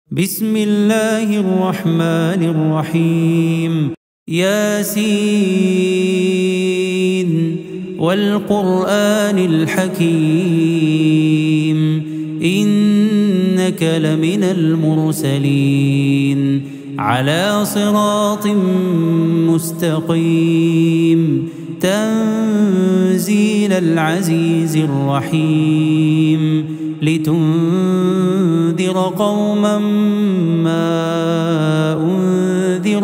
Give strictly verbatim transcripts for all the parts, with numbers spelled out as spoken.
بسم الله الرحمن الرحيم. ياسين والقرآن الحكيم إنك لمن المرسلين على صراط مستقيم تنزيل العزيز الرحيم لتنذر قوما ما أنذر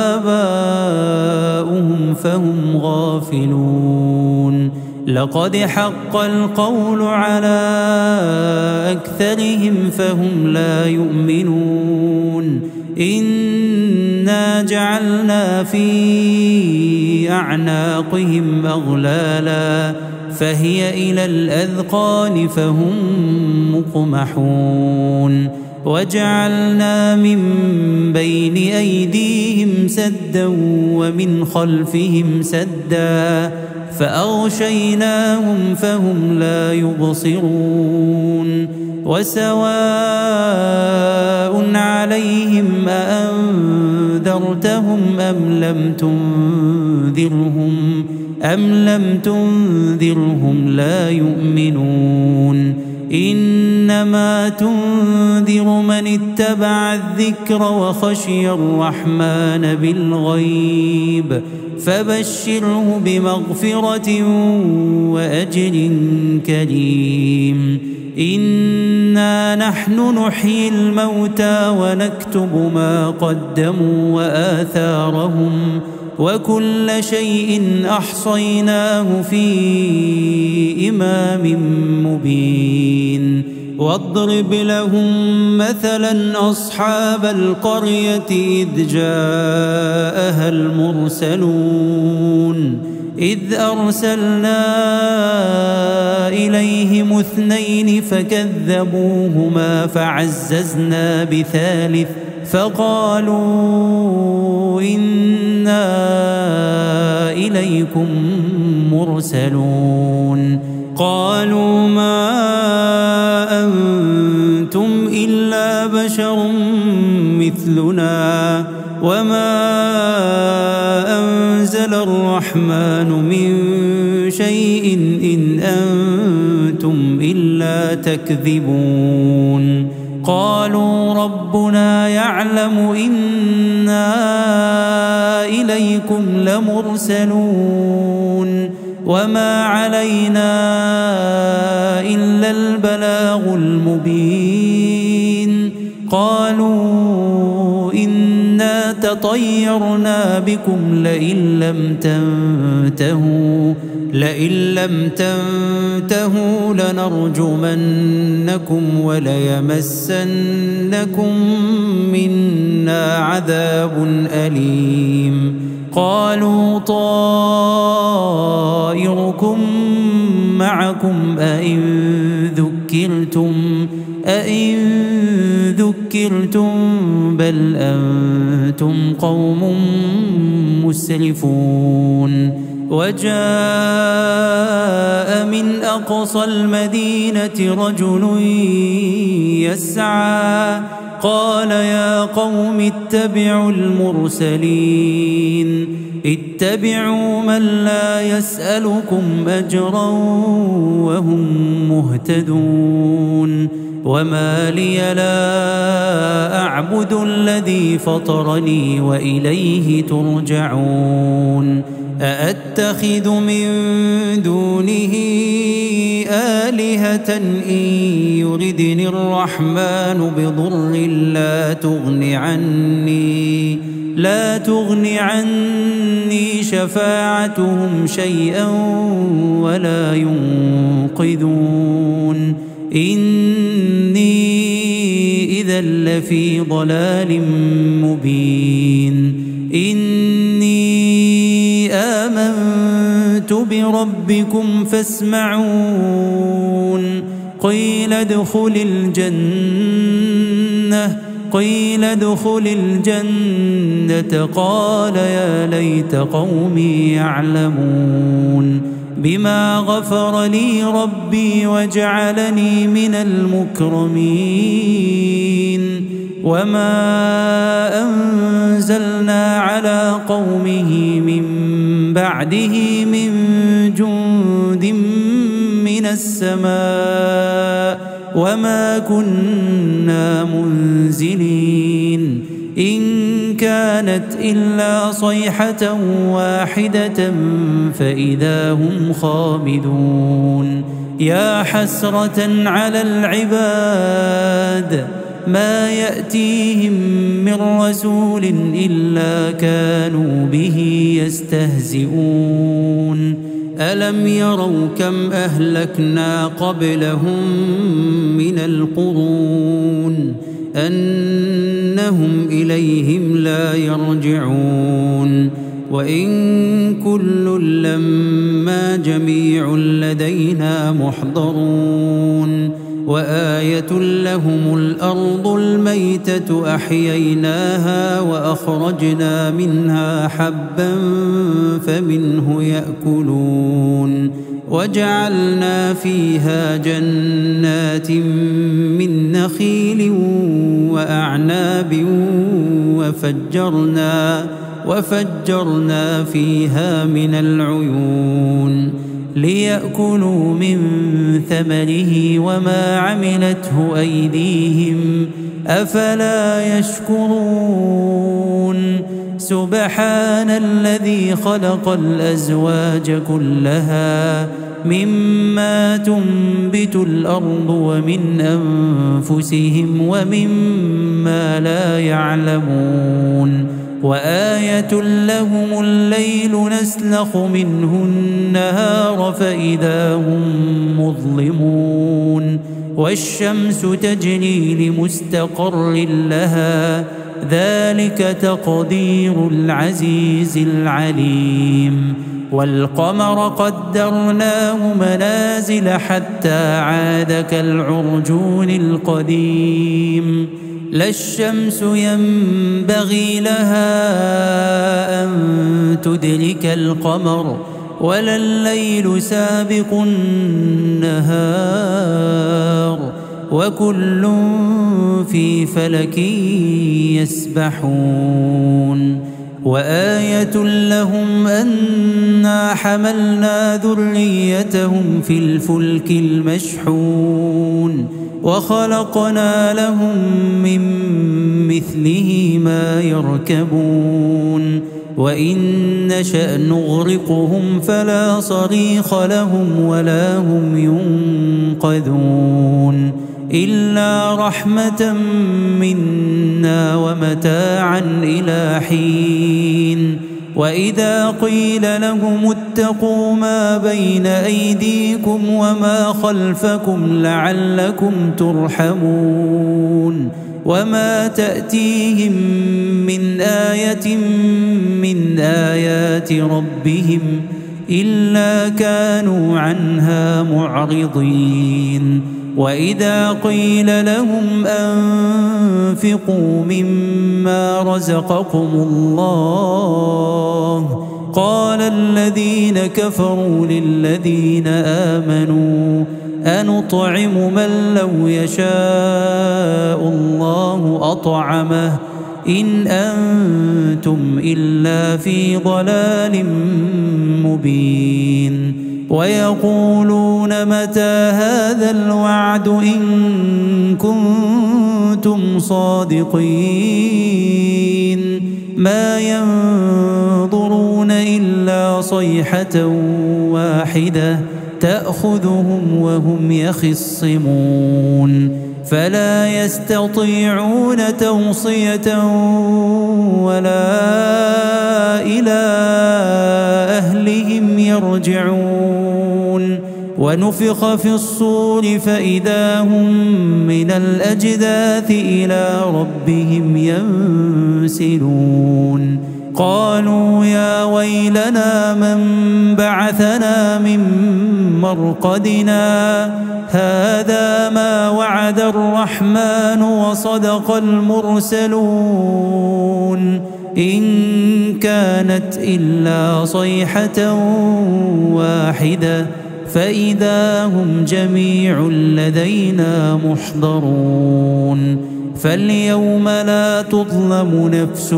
آباؤهم فهم غافلون. لقد حق القول على أكثرهم فهم لا يؤمنون. إنا جعلنا في أعناقهم أغلالا فهي إلى الأذقان فهم مقمحون. وجعلنا من بين أيديهم سدا ومن خلفهم سدا فأغشيناهم فهم لا يبصرون. وسواء عليهم أأنذرتهم أم لم تنذرهم أم لم تنذرهم لا يؤمنون. إنما تنذر من اتبع الذكر وخشي الرحمن بالغيب فبشره بمغفرة وأجر كريم. إنا نحن نحيي الموتى ونكتب ما قدموا وآثارهم وكل شيء أحصيناه في إمام مبين. واضرب لهم مثلا أصحاب القرية إذ جاءها المرسلون إذ أرسلنا إليهم اثنين فكذبوهما فعززنا بثالث فقالوا إنا إليكم مرسلون. قالوا ما أنتم إلا بشر مثلنا وما أنزل الرحمن من شيء إن أنتم إلا تكذبون. قالوا ربنا يعلم إنا إليكم لمرسلون وما علينا إلا البلاغ المبين. قالوا إنا تطيرنا بكم لئن لم تنتهوا لئن لم تنتهوا لنرجمنكم وليمسنكم منا عذاب أليم. قالوا طائركم معكم أئن ذكرتم أئن ذكرتم بل أنتم قوم مسرفون. وجاء من أقصى المدينة رجل يسعى قال يا قوم اتبعوا المرسلين اتبعوا من لا يسألكم أجرا وهم مهتدون. وما لي لا أعبد الذي فطرني وإليه ترجعون. أأتخذ من دونه آلهة إن يردني الرحمن بضر لا تغن عني لا تغن عني شفاعتهم شيئا ولا ينقذون. إني إذا لفي ضلال مبين. إني آمنت بربكم فاسمعون. قيل ادخل الجنة قيل ادخل الجنة قال يا ليت قومي يعلمون بما غفر لي ربي وجعلني من المكرمين. وما أنزلنا على قومه من بعده من جند من السماء وما كنا منزلين إن كانت إلا صيحة واحدة فإذا هم خامدون يا حسرة على العباد ما يأتيهم من رسول إلا كانوا به يستهزئون ألم يروا كم أهلكنا قبلهم من القرون أنهم إليهم لا يرجعون وإن كل لما جميع لدينا محضرون وآية لهم الأرض الميتة أحييناها وأخرجنا منها حبا فمنه يأكلون وجعلنا فيها جنات من نخيل وأعناب وفجرنا وفجرنا فيها من العيون ليأكلوا من ثمره وما عملته أيديهم أفلا يشكرون سبحان الذي خلق الأزواج كلها مما تنبت الأرض ومن أنفسهم ومما لا يعلمون وآية لهم الليل نسلخ منه النهار فإذا هم مظلمون والشمس تجري لمستقر لها ذلك تقدير العزيز العليم والقمر قدرناه منازل حتى عاد كالعرجون القديم لا الشمس ينبغي لها أن تدرك القمر ولا الليل سابق النهار وكل في فلك يسبحون وآية لهم أنا حملنا ذريتهم في الفلك المشحون وخلقنا لهم من مثله ما يركبون وإن نشأ نغرقهم فلا صريخ لهم ولا هم ينقذون إلا رحمة منا ومتاعا إلى حين وإذا قيل لهم اتقوا ما بين أيديكم وما خلفكم لعلكم ترحمون وما تأتيهم من آية من آيات ربهم إلا كانوا عنها معرضين وإذا قيل لهم أنفقوا مما رزقكم الله قال الذين كفروا للذين آمنوا أنطعم من لو يشاء الله أطعمه إن أنتم إلا في ضلال مبين ويقولون متى هذا الوعد إن كنتم صادقين ما ينظرون إلا صيحة واحدة تأخذهم وهم يخصمون فلا يستطيعون توصية ولا إلى أهلهم يرجعون ونفخ في الصور فإذا هم من الأجداث إلى ربهم ينسلون قالوا يا ويلنا من بعثنا من مرقدنا هذا ما وعد الرحمن وصدق المرسلون إن كانت إلا صيحة واحدة فإذا هم جميع لدينا محضرون فاليوم لا تظلم نفس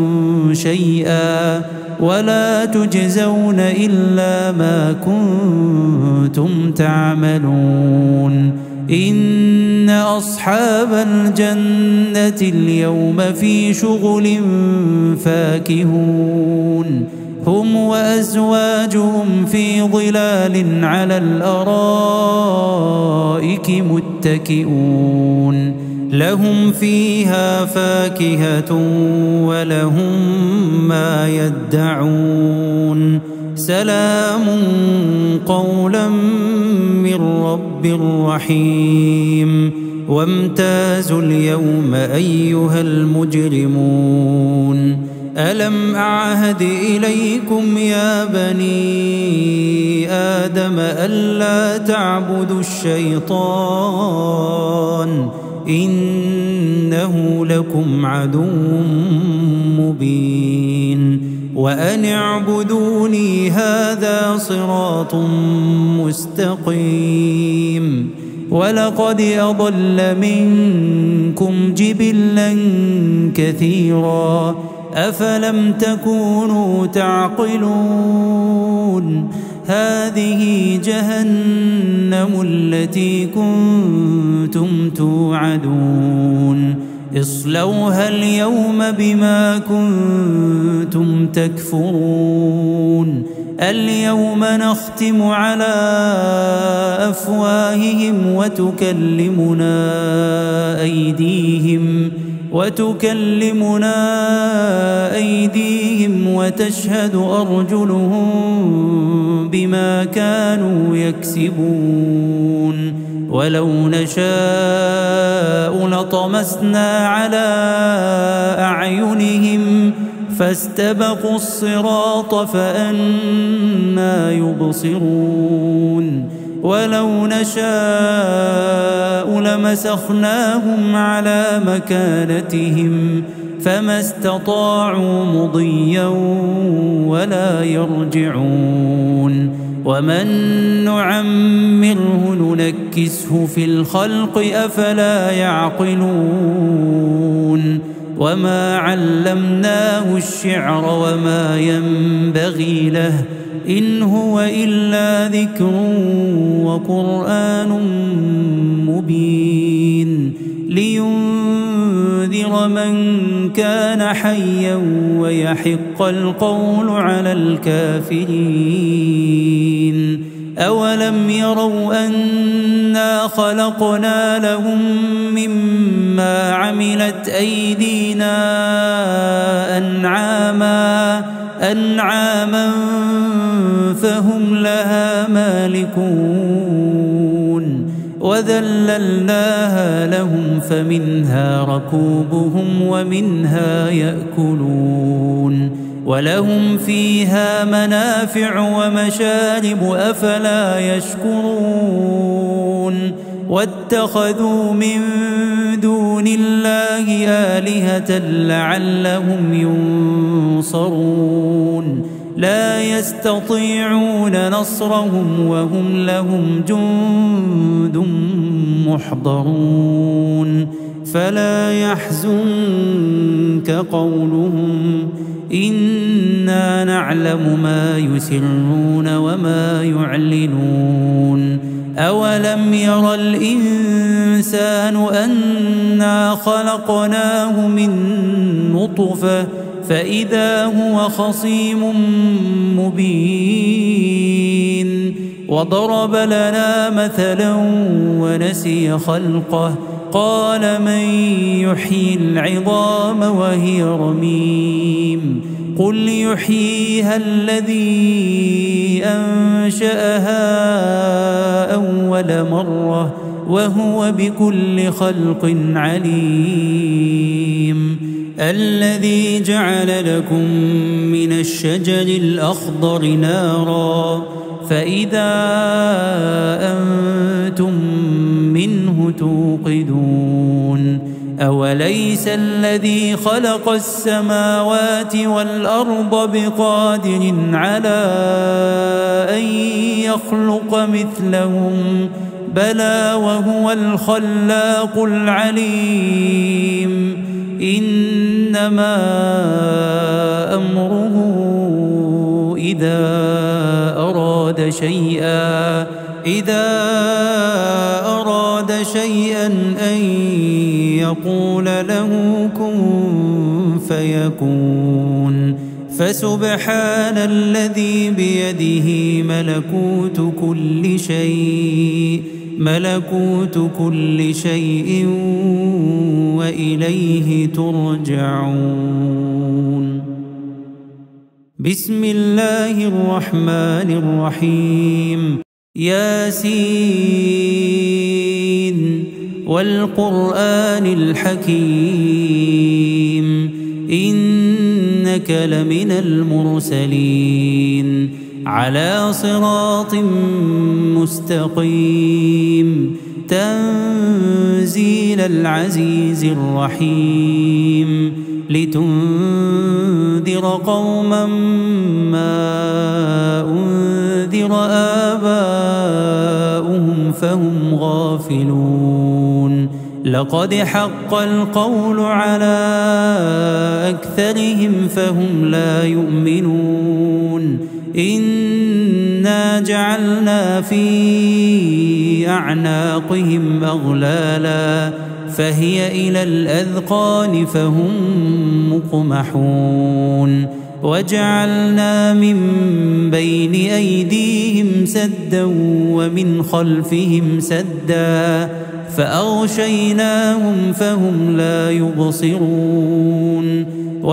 شيئا ولا تجزون إلا ما كنتم تعملون إن أصحاب الجنة اليوم في شغل فاكهون هم وأزواجهم في ظلال على الأرائك متكئون لهم فيها فاكهة ولهم ما يدعون سلام قولا من رب رحيم وامتازوا اليوم أيها المجرمون ألم أعهد إليكم يا بني آدم ألا تعبدوا الشيطان إنه لكم عدو مبين وأن اعبدوني هذا صراط مستقيم ولقد أضل منكم جبلا كثيرا أفلم تكونوا تعقلون هذه جهنم التي كنتم توعدون اصلوها اليوم بما كنتم تكفرون اليوم نختم على أفواههم وتكلمنا أيديهم وتكلمنا أيديهم وتشهد أرجلهم بما كانوا يكسبون ولو نشاء لطمسنا على أعينهم فاستبقوا الصراط فأنى يبصرون ولو نشاء لمسخناهم على مكانتهم فما استطاعوا مضيا ولا يرجعون ومن نعمره ننكسه في الخلق أفلا يعقلون وما علمناه الشعر وما ينبغي له إن هو إلا ذكر وقرآن مبين لينذر من كان حيا ويحق القول على الكافرين أولم يروا أنا خلقنا لهم مما عملت أيدينا أنعاما أنعاما فهم لها مالكون وذللناها لهم فمنها ركوبهم ومنها يأكلون ولهم فيها منافع ومشارب أفلا يشكرون واتخذوا من دون الله آلهة لعلهم ينصرون لا يستطيعون نصرهم وهم لهم جند محضرون فلا يحزنك قولهم إنا نعلم ما يسرون وما يعلنون أولم ير الإنسان أنا خلقناه من نطفة فإذا هو خصيم مبين وضرب لنا مثلا ونسي خلقه قال من يحيي العظام وهي رميم قل يحييها الذي أنشأها أول مرة وهو بكل خلق عليم الذي جعل لكم من الشجر الأخضر نارا فإذا أنتم منه توقدون أوليس الذي خلق السماوات والأرض بقادر على أن يخلق مثلهم بلى وهو الخلاق العليم إنما أمره إذا أراد شيئا إذا أراد شيئا أن يقول له كن فيكون. فسبحان الذي بيده ملكوت كل شيء ملكوت كل شيء وإليه ترجعون. بسم الله الرحمن الرحيم. ياسين والقرآن الحكيم إنك لمن المرسلين على صراط مستقيم تنزيل العزيز الرحيم لتنذر قوما ما أنذر آباؤهم فهم غافلون. لقد حق القول على أكثرهم فهم لا يؤمنون. إنا جعلنا في أعناقهم أغلالا فهي إلى الأذقان فهم مقمحون. وجعلنا من بين أيديهم سدا ومن خلفهم سدا فأغشيناهم فهم لا يبصرون.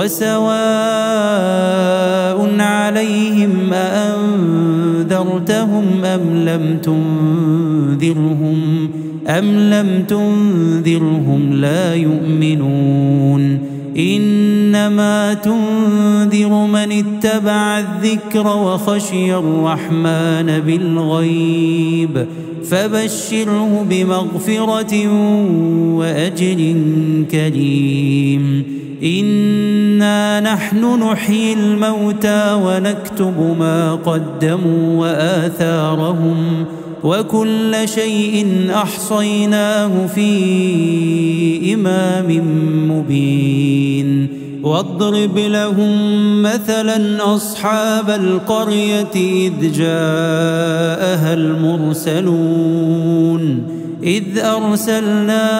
وسواء عليهم أأنذرتهم أم لم تنذرهم أم لم تنذرهم لا يؤمنون. إنما تنذر من اتبع الذكر وخشي الرحمن بالغيب فبشره بمغفرة وأجر كريم. إنا نحن نحيي الموتى ونكتب ما قدموا وآثارهم وكل شيء أحصيناه في إمام مبين. واضرب لهم مثلا أصحاب القرية إذ جاءها المرسلون إذ أرسلنا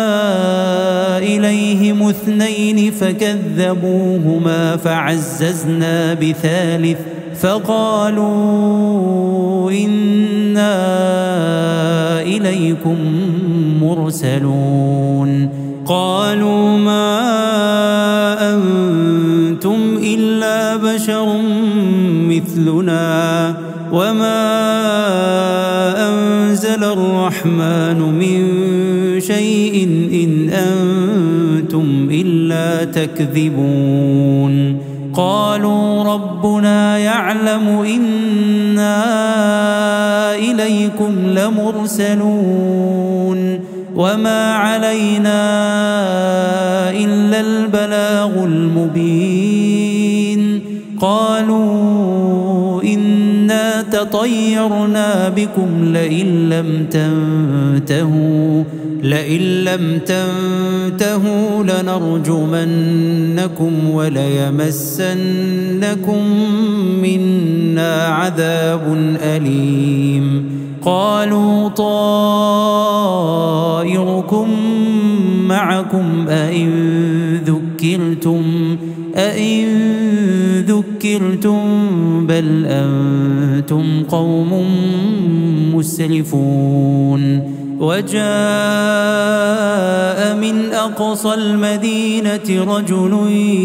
إليهم اثنين فكذبوهما فعززنا بثالث فقالوا إنا إليكم مرسلون. قالوا ما أنتم إلا بشر مثلنا وما أنزل الرحمن من شيء إن أنتم إلا تكذبون. قالوا ربنا يعلم إنا إليكم لمرسلون وما علينا إلا البلاغ المبين. قالوا إنا تطيرنا بكم لئن لم تنتهوا لئن لم تنتهوا لنرجمنكم وليمسنكم منا عذاب أليم. قالوا طائركم معكم أئن ذكرتم أئن ذكرتم بل أنتم قوم مسرفون. وجاء من أقصى المدينة رجل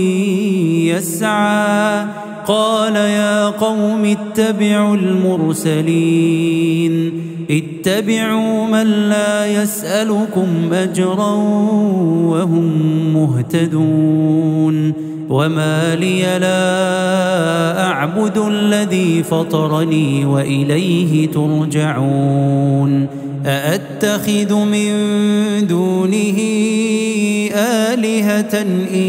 يسعى قال يا قوم اتبعوا المرسلين اتبعوا من لا يسألكم أجرا وهم مهتدون. وما لي لا أعبد الذي فطرني وإليه ترجعون. أأتخذ من دونه آلهة إن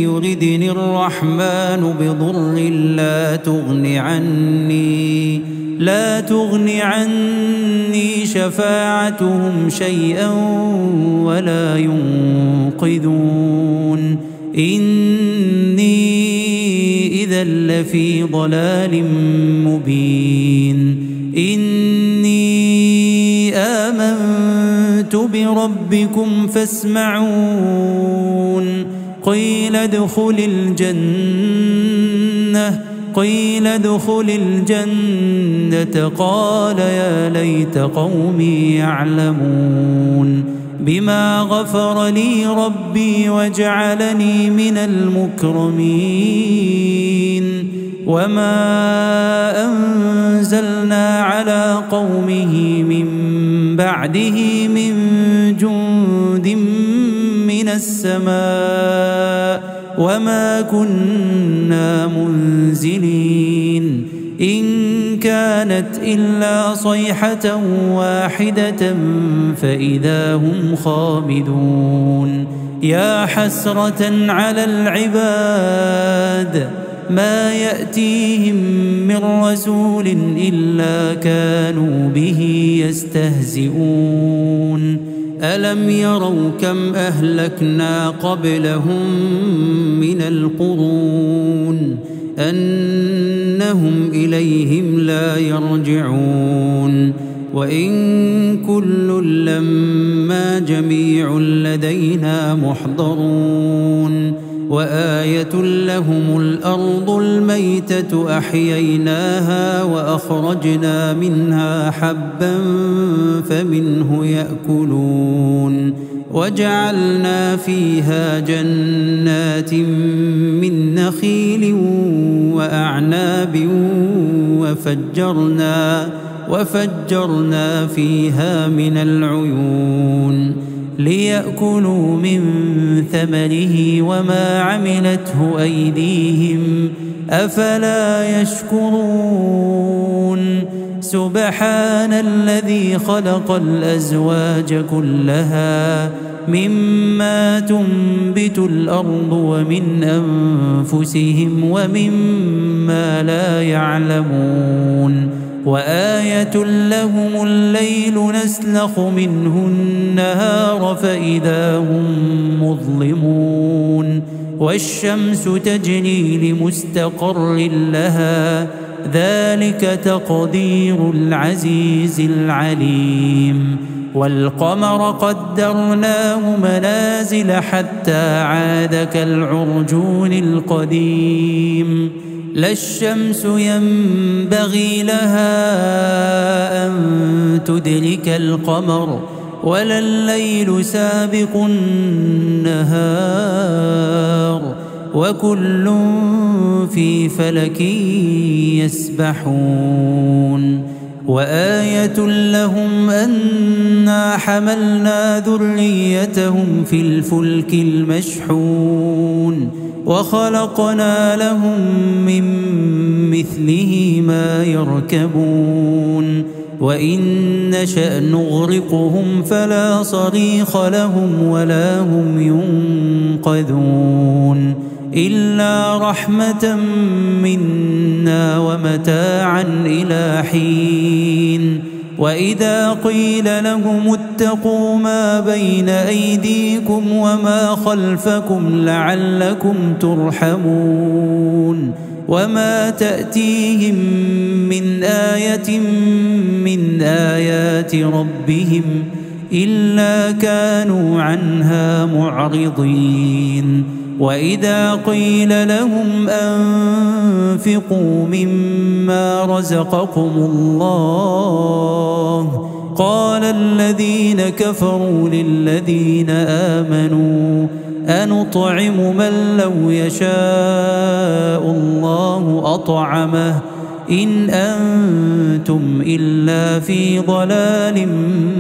يردني الرحمن بضر لا تغن عني لا تغن عني شفاعتهم شيئا ولا ينقذون إني إذا لفي ضلال مبين إني آمنت بربكم فاسمعون قيل ادخل الجنة قيل ادخل الجنة قال يا ليت قومي يعلمون بما غفر لي ربي وجعلني من المكرمين وما أنزلنا على قومه من بعده من جند من السماء وما كنا منزلين إن كانت إلا صيحة واحدة فإذا هم خامدون يا حسرة على العباد ما يأتيهم من رسول إلا كانوا به يستهزئون ألم يروا كم أهلكنا قبلهم من القرون أنهم إليهم لا يرجعون وإن كل لما جميع لدينا محضرون وآية لهم الأرض الميتة أحييناها وأخرجنا منها حبا فمنه يأكلون وجعلنا فيها جنات من نخيل وأعناب وفجرنا وفجرنا فيها من العيون ليأكلوا من ثمره وما عملته أيديهم أفلا يشكرون سبحان الذي خلق الأزواج كلها مما تنبت الأرض ومن أنفسهم ومما لا يعلمون وآية لهم الليل نسلخ منه النهار فإذا هم مظلمون والشمس تجري لمستقر لها ذلك تقدير العزيز العليم والقمر قدرناه منازل حتى عاد كالعرجون القديم لا الشمس ينبغي لها أن تدرك القمر ولا الليل سابق النهار وكل في فلك يسبحون وآية لهم أنا حملنا ذريتهم في الفلك المشحون وخلقنا لهم من مثله ما يركبون وإن نشأ نغرقهم فلا صريخ لهم ولا هم ينقذون إلا رحمة منا ومتاعا إلى حين وإذا قيل لهم اتقوا ما بين أيديكم وما خلفكم لعلكم ترحمون وما تأتيهم من آية من آيات ربهم إلا كانوا عنها معرضين وإذا قيل لهم أنفقوا مما رزقكم الله قال الذين كفروا للذين آمنوا أنطعم من لو يشاء الله أطعمه إن أنتم إلا في ضلال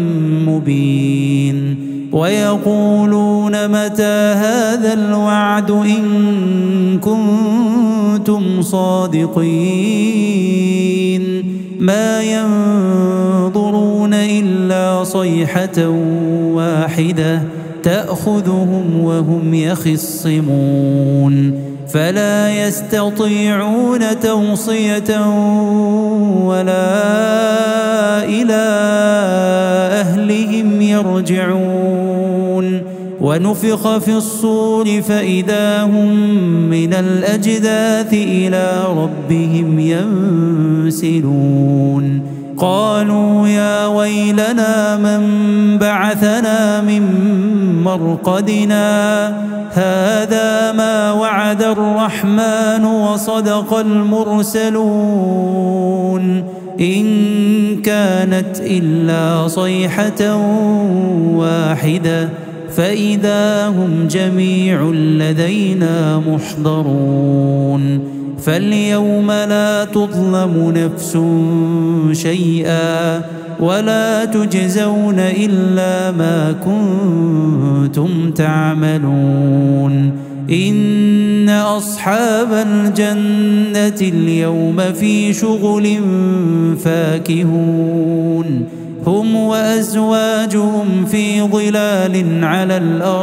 مبين ويقولون متى هذا الوعد إن كنتم صادقين ما ينظرون إلا صيحة واحدة تأخذهم وهم يخصمون فلا يستطيعون توصية ولا إلى أهلهم يرجعون ونفخ في الصور فإذا هم من الأجداث إلى ربهم ينسلون قالوا يا ويلنا من بعثنا من مرقدنا هذا ما وعد الرحمن وصدق المرسلون إن كانت إلا صيحة واحدة فإذا هم جميع لدينا محضرون فاليوم لا تظلم نفس شيئا ولا تجزون إلا ما كنتم تعملون إن أصحاب الجنة اليوم في شغل فاكهون هم وأزواجهم في ظلال على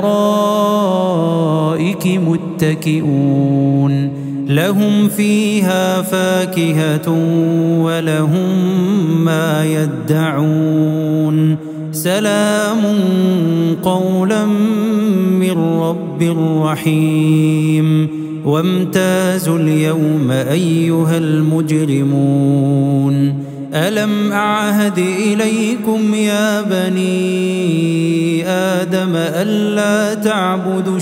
الأرائك متكئون لهم فيها فاكهة ولهم ما يدعون سلام قولا من رب رحيم وامتازوا اليوم أيها المجرمون ألم أعهد إليكم يا بني آدم ألا تعبدوا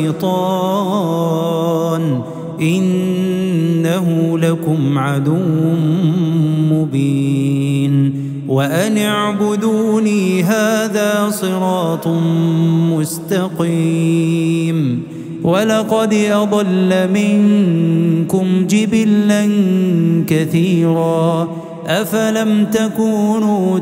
الشيطان إنه لكم عدو مبين وأن اعبدوني هذا صراط مستقيم ولقد أضل منكم جبلا كثيرا أفلم تكونوا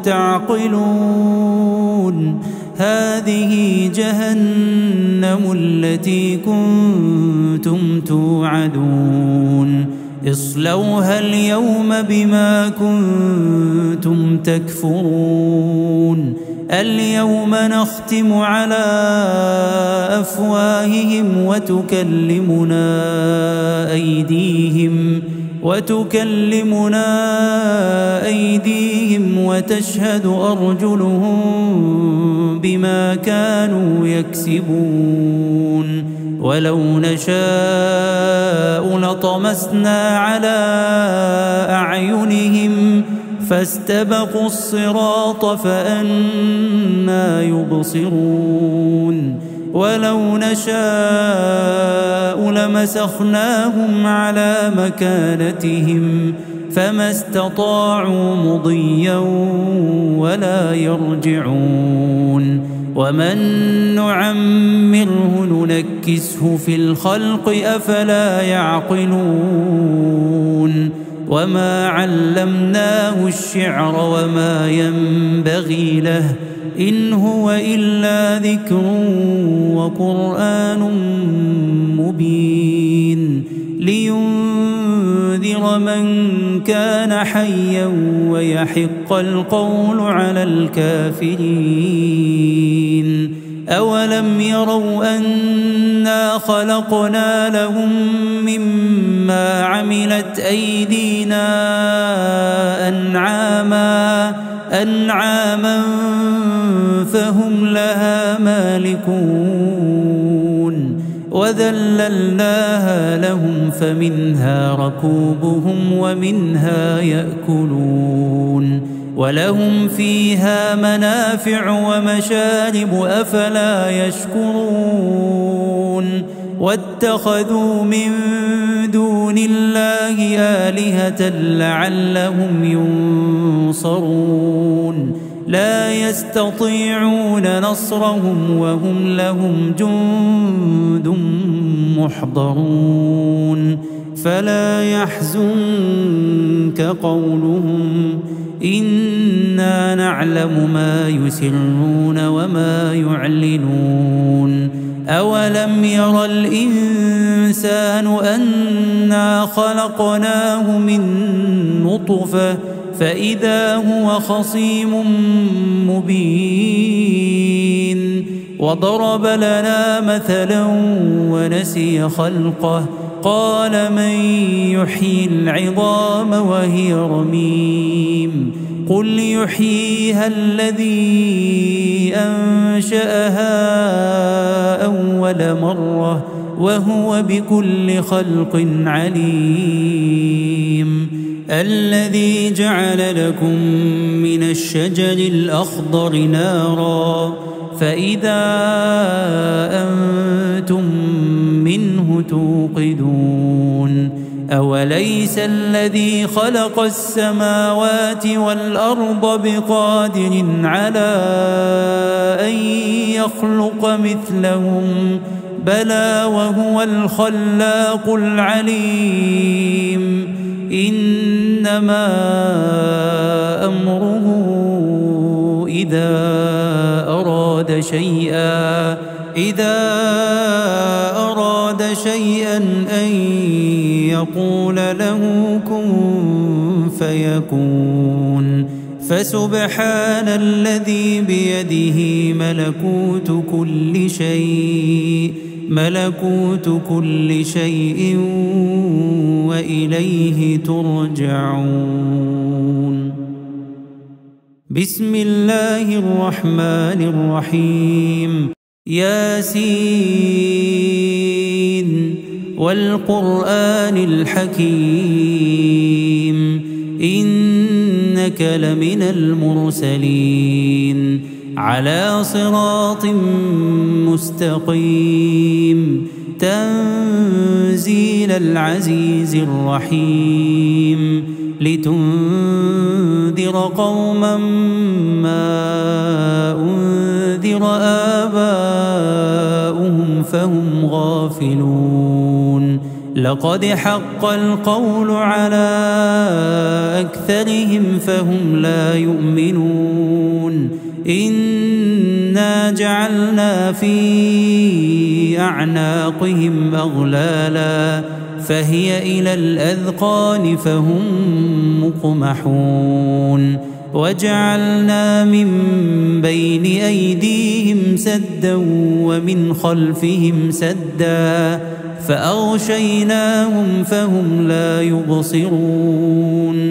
تعقلون هذه جهنم التي كنتم توعدون اصلوها اليوم بما كنتم تكفرون اليوم نختم على أفواههم وتكلمنا أيديهم وتكلمنا أيديهم وتشهد أرجلهم بما كانوا يكسبون ولو نشاء لطمسنا على أعينهم فاستبقوا الصراط فأنى يبصرون ولو نشاء لمسخناهم على مكانتهم فما استطاعوا مضيا ولا يرجعون ومن نعمره ننكسه في الخلق أفلا يعقلون وما علمناه الشعر وما ينبغي له إن هو إلا ذكر وقرآن مبين لينذر من كان حيا ويحق القول على الكافرين أولم يروا أنا خلقنا لهم مما عملت أيدينا أنعاما أنعاما فهم لها مالكون وذللناها لهم فمنها ركوبهم ومنها يأكلون ولهم فيها منافع ومشارب أفلا يشكرون واتخذوا من دون الله آلهة لعلهم ينصرون لا يستطيعون نصرهم وهم لهم جند محضرون فلا يحزنك قولهم إنا نعلم ما يسرون وما يعلنون أولم ير الإنسان أنا خلقناه من نطفة فإذا هو خصيم مبين وضرب لنا مثلا ونسي خلقه قال من يحيي العظام وهي رميم قل يحييها الذي أنشأها أول مرة وهو بكل خلق عليم الذي جعل لكم من الشجر الأخضر نارا فإذا أنتم منه توقدون أوليس الذي خلق السماوات والأرض بقادر على أن يخلق مثلهم بلى وهو الخلاق العليم إنما أمره إذا أراد شيئا إذا أراد شيئا أن يقول له كن فيكون فسبحان الذي بيده ملكوت كل شيء ملكوت كل شيء وإليه ترجعون. بسم الله الرحمن الرحيم. ياسين والقرآن الحكيم إنك لمن المرسلين على صراط مستقيم تنزيل العزيز الرحيم لتنذر قوما ما أنذر آباؤهم فهم غافلون لقد حق القول على أكثرهم فهم لا يؤمنون إنا جعلنا في أعناقهم أغلالا فهي إلى الأذقان فهم مقمحون وجعلنا من بين أيديهم سدا ومن خلفهم سدا فأغشيناهم فهم لا يبصرون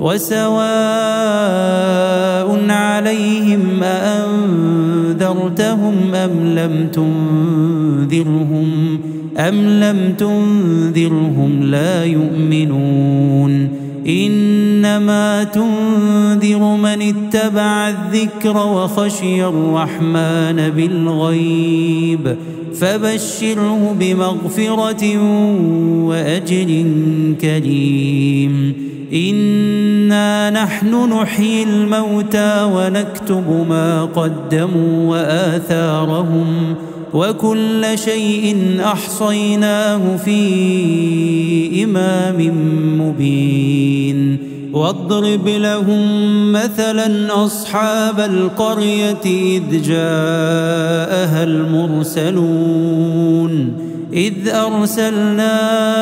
وسواء عليهم أأنذرتهم أم لم تنذرهم أم لم تنذرهم لا يؤمنون إنما تنذر من اتبع الذكر وخشي الرحمن بالغيب فبشره بمغفرة وأجر كريم إنا نحن نحيي الموتى ونكتب ما قدموا وآثارهم وكل شيء أحصيناه في إمام مبين واضرب لهم مثلا أصحاب القرية إذ جاءها المرسلون إذ أرسلنا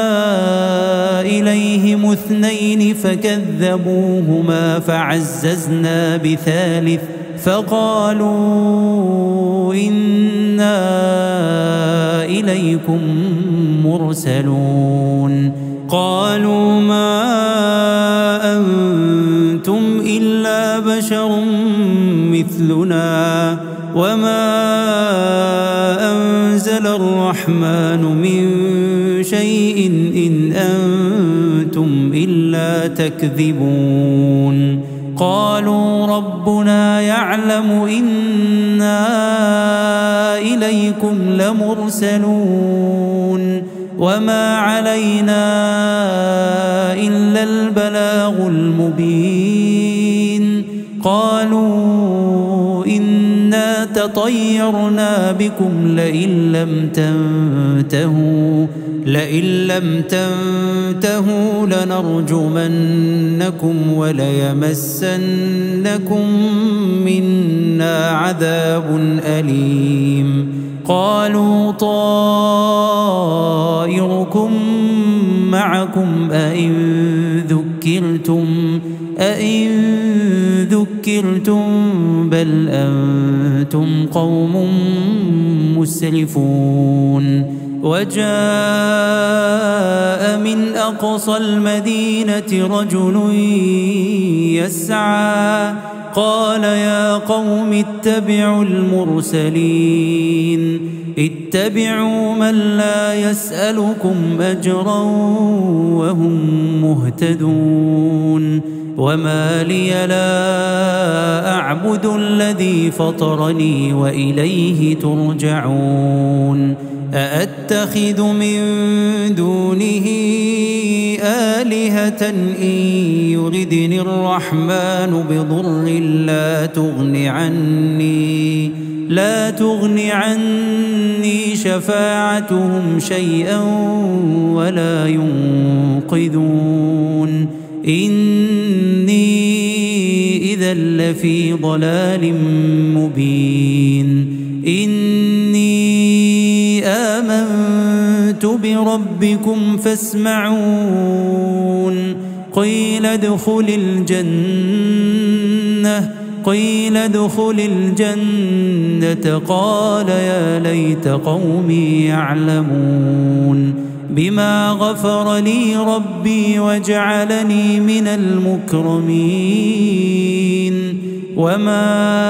إليهم اثنين فكذبوهما فعززنا بثالث فقالوا إنا إليكم مرسلون قالوا ما أنتم إلا بشر مثلنا وما أنزل الرحمن من شيء إن أنتم إلا تكذبون قالوا ربنا يعلم إنا إليكم لمرسلون وما علينا إلا البلاغ المبين قالوا إنا تطيرنا بكم لئن لم تنتهوا لئن لم تنتهوا لنرجمنكم وليمسنكم منا عذاب أليم قالوا طائركم معكم أئن ذكرتم أئن ذكرتم بل أنتم قوم مسرفون وجاء من أقصى المدينة رجل يسعى قال يا قوم اتبعوا المرسلين اتبعوا من لا يسألكم أجرا وهم مهتدون وما لي لا أعبد الذي فطرني وإليه ترجعون أأتخذ من دونه آلهة إن يردني الرحمن بضر لا تغن عني لا تغن عني شفاعتهم شيئا ولا ينقذون إني إذا لفي ضلال مبين إني آمنت بربكم فاسمعون قيل ادخل الجنة قيل ادخل الجنة قال يا ليت قومي يعلمون بما غفر لي ربي وجعلني من المكرمين وما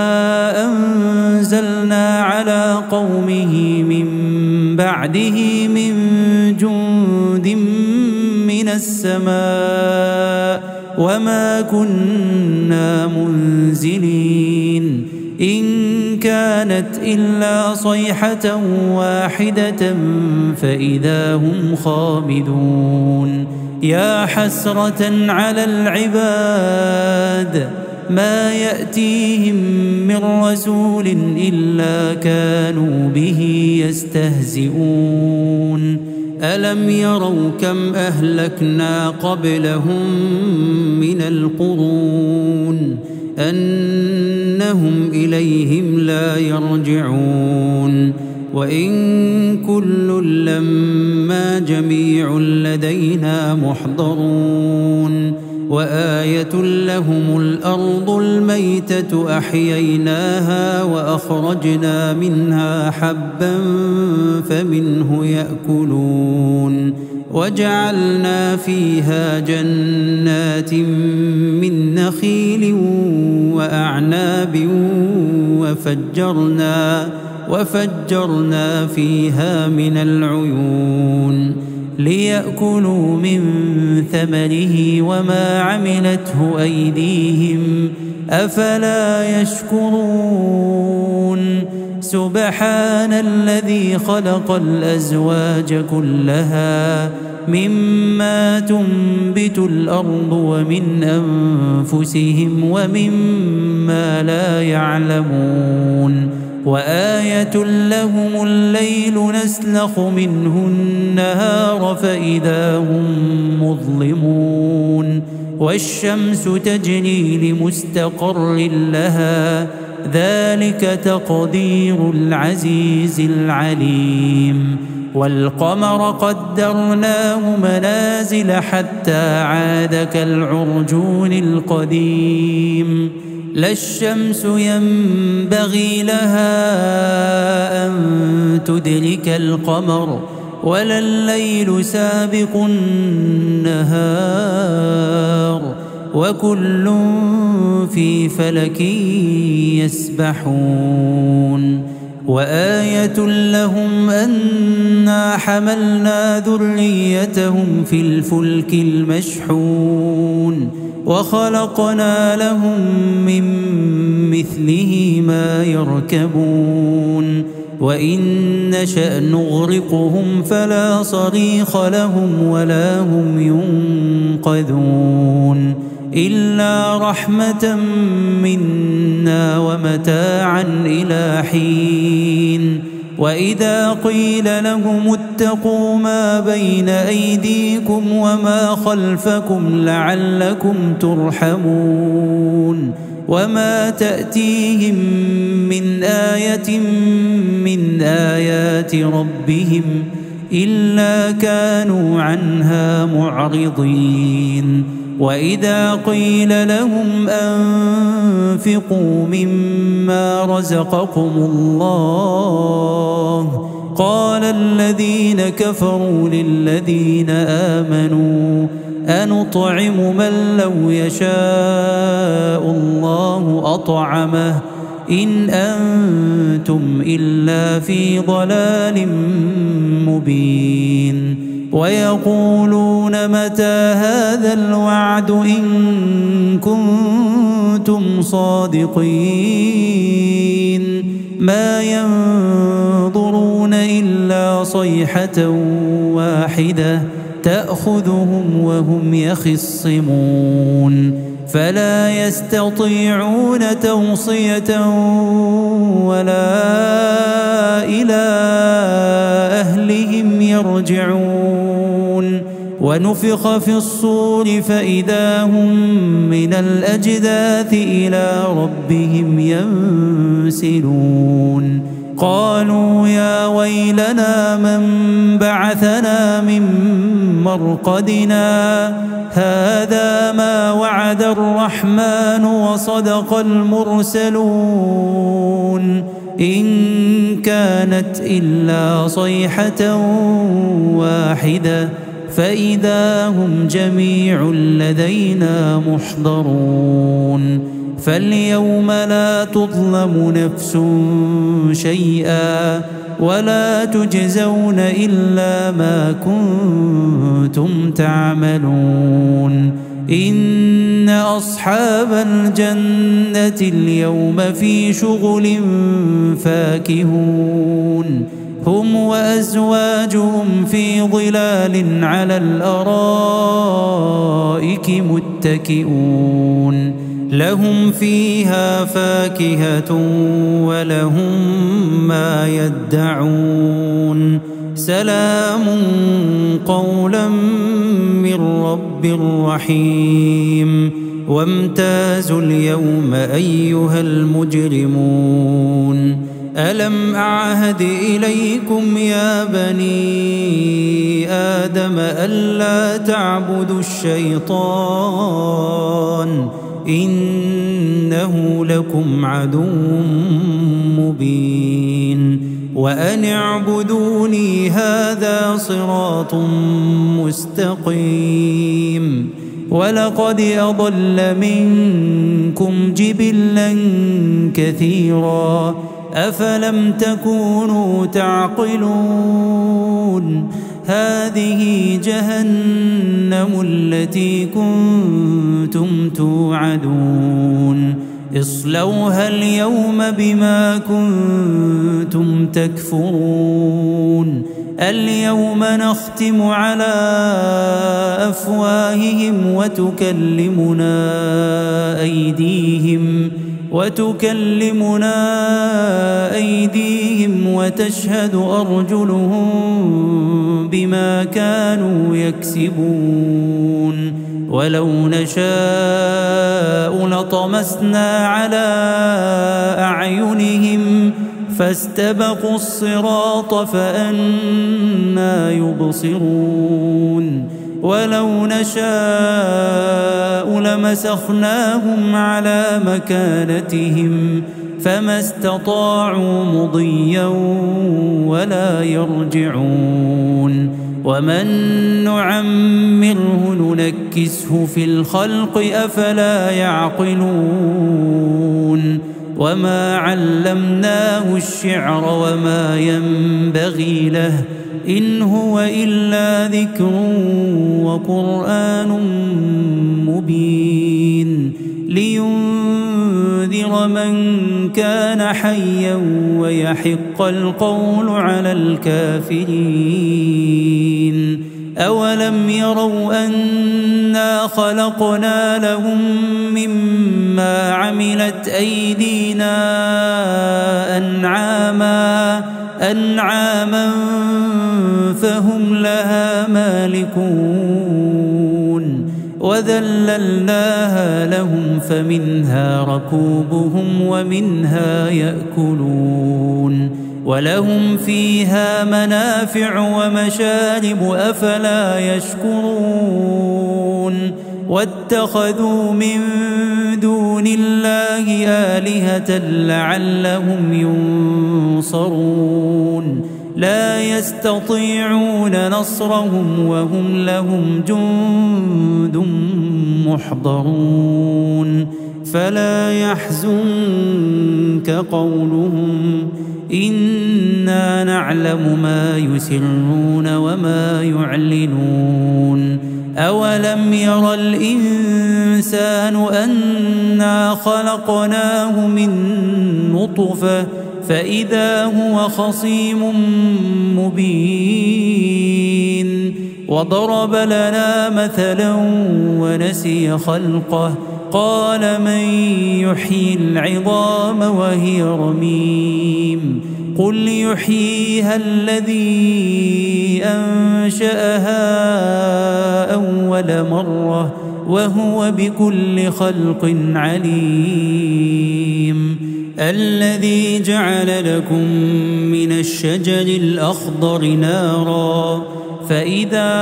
أنزلنا على قومه من بعده من جند من السماء وما كنا منزلين إن كانت إلا صيحة واحدة فإذا هم خامدون يا حسرة على العباد ما يأتيهم من رسول إلا كانوا به يستهزئون ألم يروا كم أهلكنا قبلهم من القرون أنهم إليهم لا يرجعون وإن كل لما جميع لدينا محضرون وآية لهم الأرض الميتة أحييناها وأخرجنا منها حبا فمنه يأكلون وجعلنا فيها جنات من نخيل وأعناب وفجرنا وفجرنا فيها من العيون ليأكلوا من ثمره وما عملته أيديهم أفلا يشكرون سبحان الذي خلق الأزواج كلها مما تنبت الأرض ومن أنفسهم ومما لا يعلمون وآية لهم الليل نسلخ منه النهار فإذا هم مظلمون والشمس تجري لمستقر لها ذلك تقدير العزيز العليم والقمر قدرناه منازل حتى عاد كالعرجون القديم لا الشمس ينبغي لها أن تدرك القمر ولا الليل سابق النهار وكل في فلك يسبحون وآية لهم أنا حملنا ذريتهم في الفلك المشحون وخلقنا لهم من مثله ما يركبون وإن نشأ نغرقهم فلا صريخ لهم ولا هم ينقذون إلا رحمة منا ومتاعا إلى حين وإذا قيل لهم اتقوا ما بين أيديكم وما خلفكم لعلكم ترحمون وما تأتيهم من آية من آيات ربهم إلا كانوا عنها معرضين وإذا قيل لهم أنفقوا مما رزقكم الله قال الذين كفروا للذين آمنوا أنطعم من لو يشاء الله أطعمه إن أنتم إلا في ضلال مبين ويقولون متى هذا الوعد إن كنتم صادقين ما ينظرون إلا صيحة واحدة تأخذهم وهم يخصمون فلا يستطيعون توصية ولا إلى أهلهم يرجعون ونفخ في الصور فإذا هم من الأجداث إلى ربهم ينسلون قالوا يا ويلنا من بعثنا من مرقدنا هذا ما وعد الرحمن وصدق المرسلون إن كانت إلا صيحة واحدة فإذا هم جميع لدينا محضرون فاليوم لا تظلم نفس شيئا ولا تجزون إلا ما كنتم تعملون إن أصحاب الجنة اليوم في شغل فاكهون هم وأزواجهم في ظلال على الأرائك متكئون لهم فيها فاكهة ولهم ما يدعون سلام قولا من رب رحيم وامتازوا اليوم أيها المجرمون ألم أعهد إليكم يا بني آدم ألا تعبدوا الشيطان إنه لكم عدو مبين وأن اعبدوني هذا صراط مستقيم ولقد أضل منكم جبلا كثيرا أفلم تكونوا تعقلون هذه جهنم التي كنتم توعدون اصلوها اليوم بما كنتم تكفرون اليوم نختم على أفواههم وتكلمنا أيديهم وتكلمنا أيديهم وتشهد أرجلهم بما كانوا يكسبون ولو نشاء لطمسنا على أعينهم فاستبقوا الصراط فأنى يبصرون ولو نشاء لمسخناهم على مكانتهم فما استطاعوا مضيا ولا يرجعون ومن نعمره ننكسه في الخلق أفلا يعقلون وما علمناه الشعر وما ينبغي له إن هو إلا ذكر وقرآن مبين لينذر من كان حيا ويحق القول على الكافرين أولم يروا أنا خلقنا لهم مما عملت أيدينا أنعاما أنعاما فهم لها مالكون وذللناها لهم فمنها ركوبهم ومنها يأكلون ولهم فيها منافع ومشارب أفلا يشكرون واتخذوا من دون الله آلهة لعلهم ينصرون لا يستطيعون نصرهم وهم لهم جند محضرون فلا يحزنك قولهم إنا نعلم ما يسرون وما يعلنون أولم ير الإنسان أنا خلقناه من نطفة فإذا هو خصيم مبين وضرب لنا مثلا ونسي خلقه قال من يحيي العظام وهي رميم قل يحييها الذي أنشأها أول مرة وهو بكل خلق عليم الذي جعل لكم من الشجر الأخضر نارا فإذا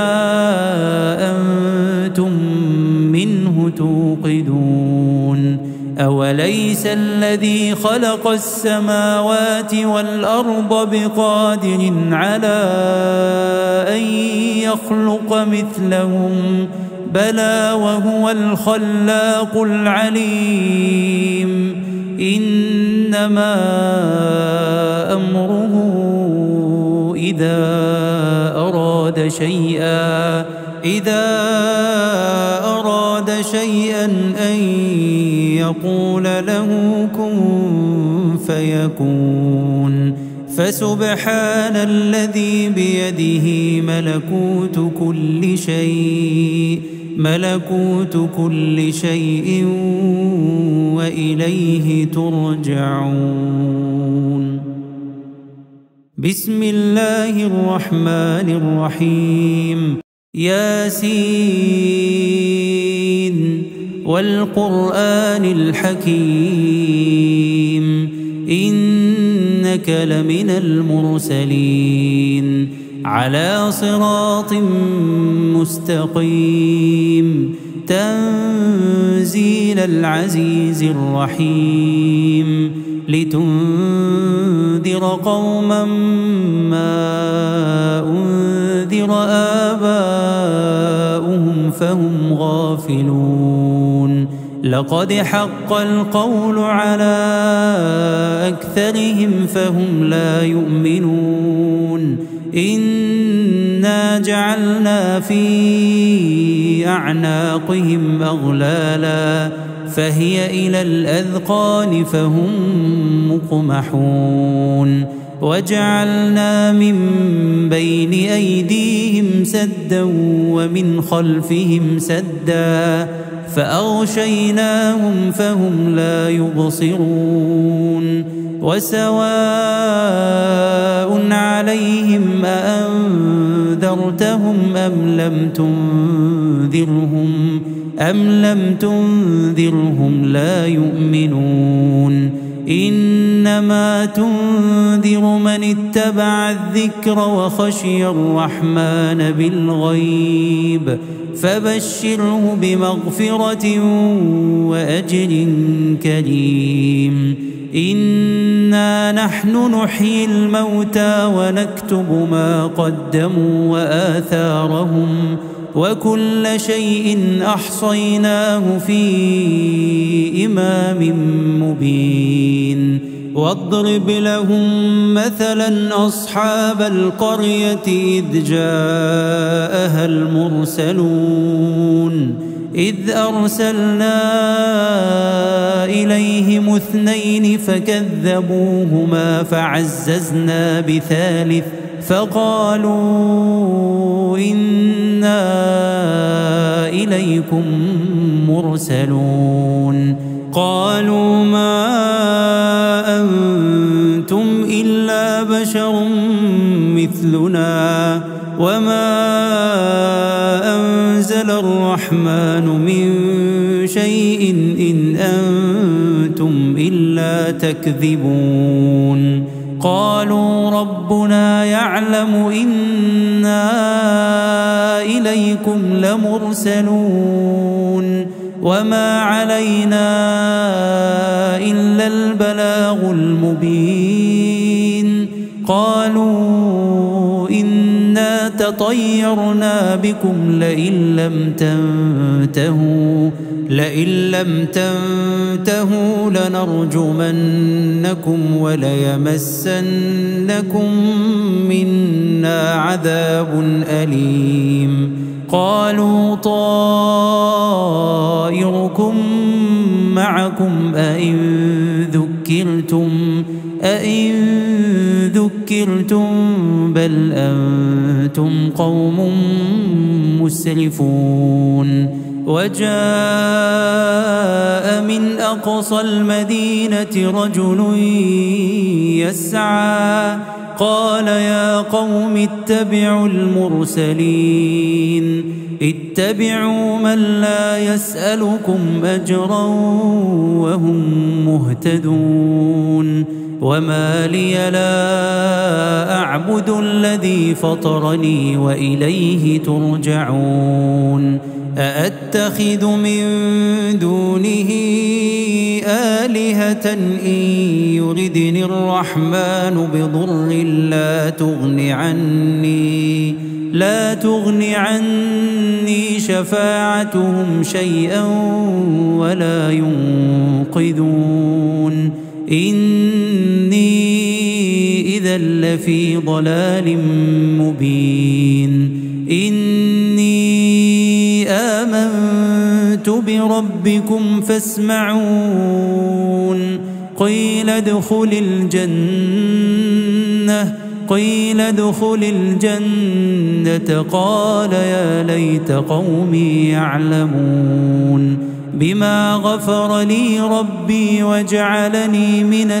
أنتم منه توقدون أوليس الذي خلق السماوات والأرض بقادر على أن يخلق مثلهم بلى وهو الخلاق العليم إنما أمره إذا أراد شيئا إذا أراد شيئا أن يقول له كن فيكون فسبحان الذي بيده ملكوت كل شيء ملكوت كل شيء وإليه ترجعون بسم الله الرحمن الرحيم ياسين والقرآن الحكيم إنك لمن المرسلين على صراط مستقيم تنزيل العزيز الرحيم لتنذر قوما ما أنذر آباؤهم فهم غافلون لقد حق القول على أكثرهم فهم لا يؤمنون إنا جعلنا في أعناقهم أغلالا فهي إلى الأذقان فهم مقمحون وجعلنا من بين أيديهم سدا ومن خلفهم سدا فأغشيناهم فهم لا يبصرون وسواء عليهم أأنذرتهم أم لم تنذرهم أم لم تنذرهم لا يؤمنون إنما تنذر من اتبع الذكر وخشي الرحمن بالغيب فبشره بمغفرة وأجر كريم إنا نحن نحيي الموتى ونكتب ما قدموا وآثارهم وكل شيء أحصيناه في إمام مبين واضرب لهم مثلا أصحاب القرية إذ جاءها المرسلون إذ أرسلنا إليهم اثنين فكذبوهما فعززنا بثالث فقالوا إنا إليكم مرسلون قالوا ما أنتم إلا بشر مثلنا وما أنزل الرحمن من شيء إن أنتم إلا تكذبون قالوا ربنا يعلم إنا إليكم لمرسلون وما علينا إلا البلاغ المبين قالوا تطيرنا بكم لئن لم تنتهوا لئن لم تنتهوا لنرجمنكم وليمسنكم منا عذاب أليم. قالوا طائركم معكم أئن ذكرتم أئن ذكرتم بل أنتم قوم مسرفون. وجاء من أقصى المدينة رجل يسعى قال يا قوم اتبعوا المرسلين اتبعوا من لا يسألكم أجرا وهم مهتدون. وما لي لا أعبد الذي فطرني وإليه ترجعون. أأتخذ من دونه آلهة إن يردني الرحمن بضر لا تغن عني لا تغن عني شفاعتهم شيئا ولا ينقذون. إني إذا لفي ضلال مبين. إني آمنت بربكم فاسمعون. قيل ادخل الجنة قيل ادخل الجنة قال يا ليت قومي يعلمون بما غفر لي ربي وجعلني من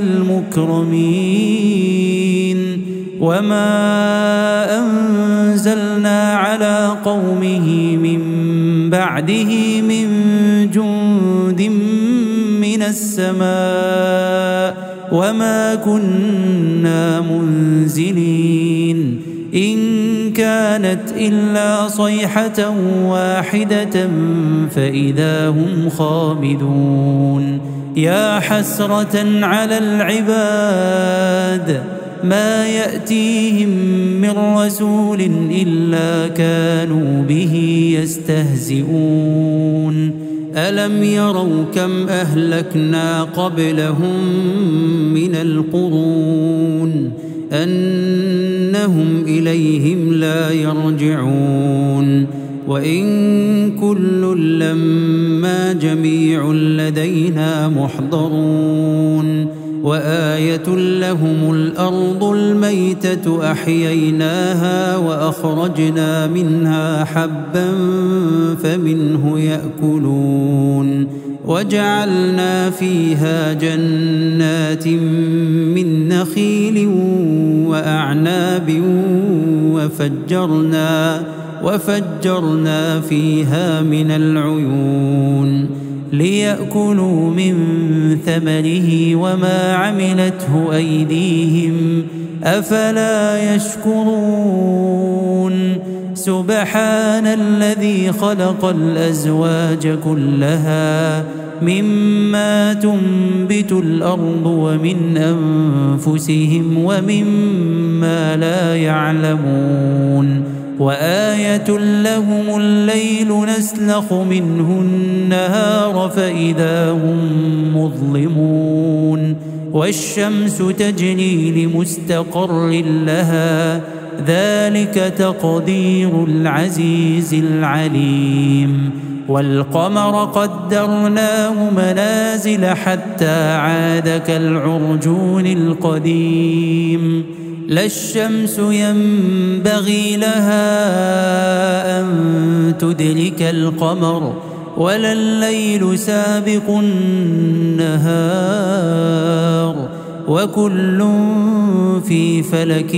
المكرمين. وما أنزلنا على قومه من بعده من جند من السماء وما كنا منزلين. إن كانت إلا صيحة واحدة فإذا هم خامدون. يا حسرة على العباد ما يأتيهم من رسول إلا كانوا به يستهزئون. ألم يروا كم أهلكنا قبلهم من القرون أنهم إليهم لا يرجعون. وإن كل لما جميع لدينا محضرون. وآية لهم الأرض الميتة أحييناها وأخرجنا منها حبا فمنه يأكلون. وجعلنا فيها جنات من نخيل وأعناب وفجرنا وفجرنا فيها من العيون ليأكلوا من ثمره وما عملته أيديهم أفلا يشكرون. سبحان الذي خلق الأزواج كلها مما تنبت الأرض ومن أنفسهم ومما لا يعلمون. وآية لهم الليل نسلخ منه النهار فإذا هم مظلمون. والشمس تجري لمستقر لها ذلك تقدير العزيز العليم. والقمر قدرناه منازل حتى عاد كالعرجون القديم. لا الشمس ينبغي لها أن تدرك القمر ولا الليل سابق النهار وكل في فلك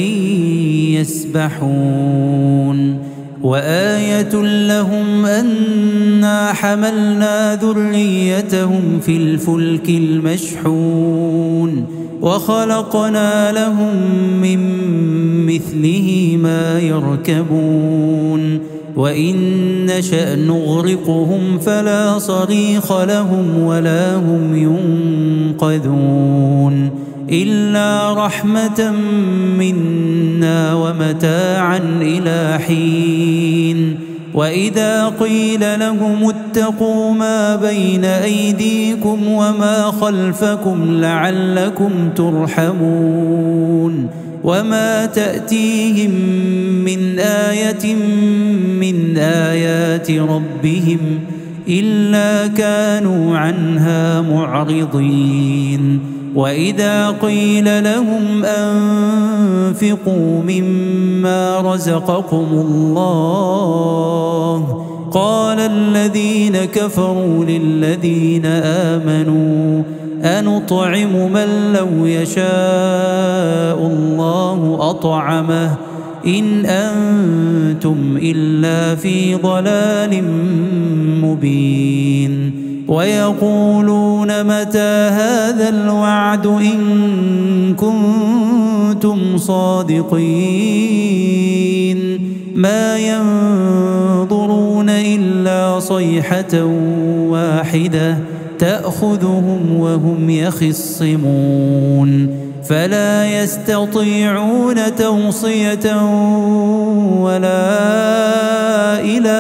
يسبحون. وآية لهم أنا حملنا ذريتهم في الفلك المشحون وخلقنا لهم من مثله ما يركبون. وإن نشأ نغرقهم فلا صريخ لهم ولا هم ينقذون. إلا رحمة منا ومتاعا إلى حين. وإذا قيل لهم اتقوا ما بين أيديكم وما خلفكم لعلكم ترحمون وما تأتيهم من آية من آيات ربهم إلا كانوا عنها معرضين. وإذا قيل لهم أنفقوا مما رزقكم الله قال الذين كفروا للذين آمنوا أنطعم من لو يشاء الله أطعمه إن أنتم إلا في ضلال مبين. ويقولون متى هذا الوعد إن كنتم صادقين ما ينظرون إلا صيحة واحدة تأخذهم وهم يخصمون فلا يستطيعون توصية ولا إلى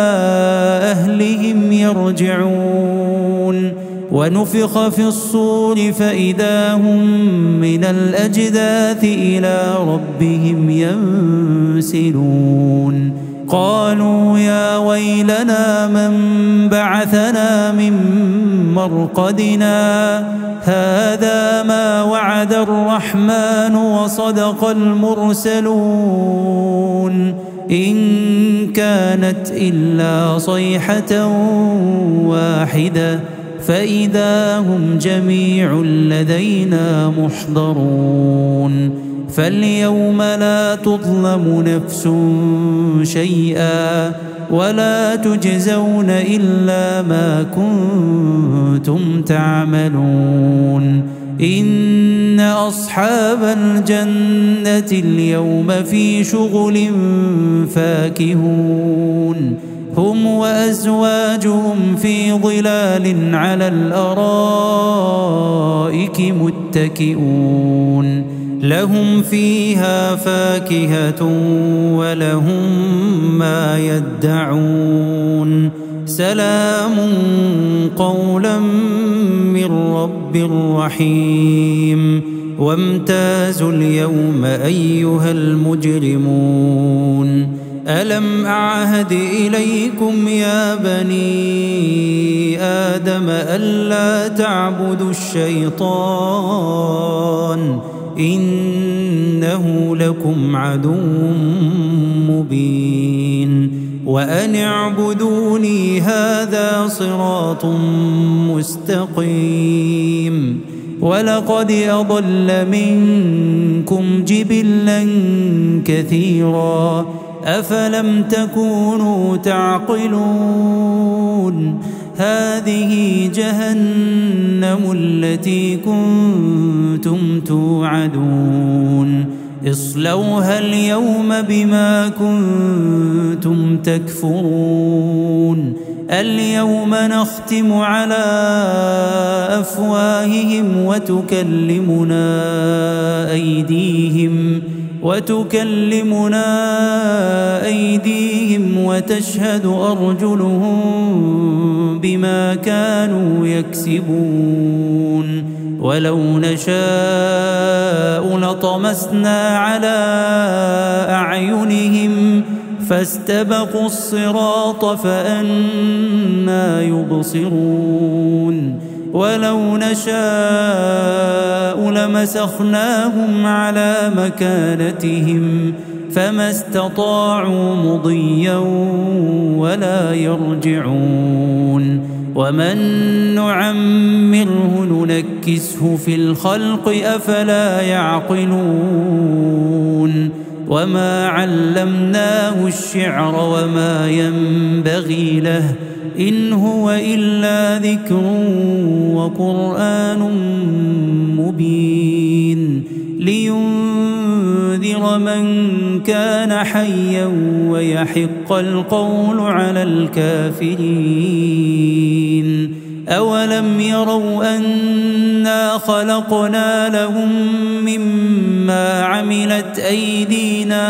أهلهم يرجعون. ونفخ في الصور فإذا هم من الأجداث إلى ربهم ينسلون قالوا يا ويلنا من بعثنا من مرقدنا هذا ما وعد الرحمن وصدق المرسلون إن كانت إلا صيحة واحدة فإذا هم جميع لدينا محضرون. فاليوم لا تظلم نفس شيئا ولا تجزون إلا ما كنتم تعملون. إن أصحاب الجنة اليوم في شغل فاكهون هم وأزواجهم في ظلال على الأرائك متكئون لهم فيها فاكهة ولهم ما يدعون سلام قولا من رب رحيم. وامتازوا اليوم أيها المجرمون ألم أعهد إليكم يا بني آدم ألا تعبدوا الشيطان إنه لكم عدو مبين وأن اعبدوني هذا صراط مستقيم. ولقد أضل منكم جبلا كثيرا أفلم تكونوا تعقلون هذه جهنم التي كنتم توعدون اصلوها اليوم بما كنتم تكفرون. اليوم نختم على أفواههم وتكلمنا أيديهم وتكلمنا أيديهم وتشهد أرجلهم بما كانوا يكسبون. ولو نشاء لطمسنا على أعينهم فاستبقوا الصراط فأنى يبصرون. ولو نشاء لمسخناهم على مكانتهم فما استطاعوا مضيا ولا يرجعون. ومن نعمره ننكسه في الخلق أفلا يعقلون. وما علمناه الشعر وما ينبغي له إن هو إلا ذكر وقرآن مبين لينذر من كان حيا ويحق القول على الكافرين. أولم يروا أنا خلقنا لهم مما عملت أيدينا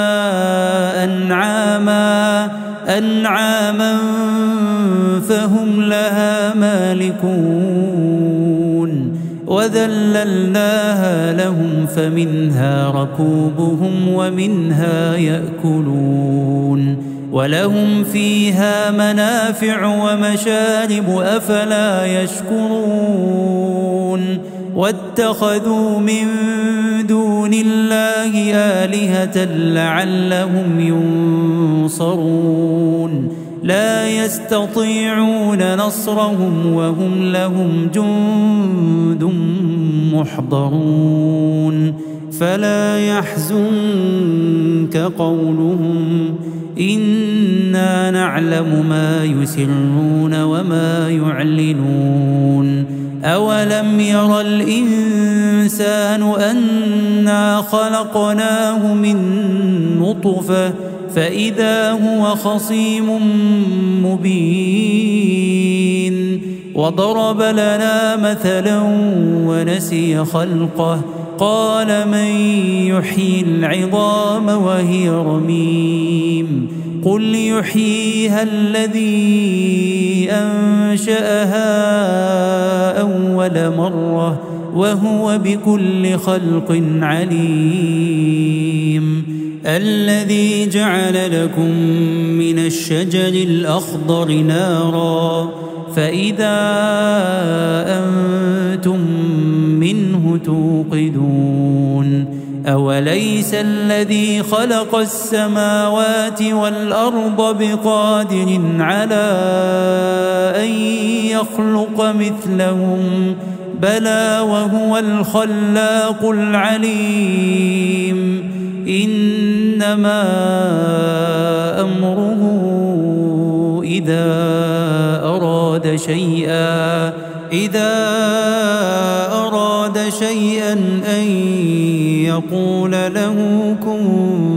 أنعاما أنعاما فهم لها مالكون وذللناها لهم فمنها ركوبهم ومنها يأكلون ولهم فيها منافع ومشارب أفلا يشكرون واتخذوا من دون الله آلهة لعلهم ينصرون لا يستطيعون نصرهم وهم لهم جند محضرون فلا يحزنك قولهم إنا نعلم ما يسرون وما يعلنون أولم ير الإنسان أنا خلقناه من نطفة فإذا هو خصيم مبين وضرب لنا مثلا ونسي خلقه قال من يحيي العظام وهي رميم قل يحييها الذي أنشأها أول مرة وهو بكل خلق عليم الذي جعل لكم من الشجر الأخضر نارا فإذا أنتم منه توقدون أوليس الذي خلق السماوات والأرض بقادر على أن يخلق مثلهم بلى وهو الخلاق العليم إنما أمره إذا أراد شيئا إذا أراد شيئا أن يقول له كن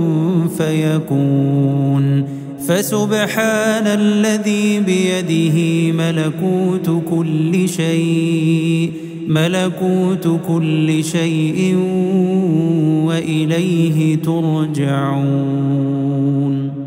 فيكون فسبحان الذي بيده ملكوت كل شيء ملكوت كل شيء وإليه ترجعون.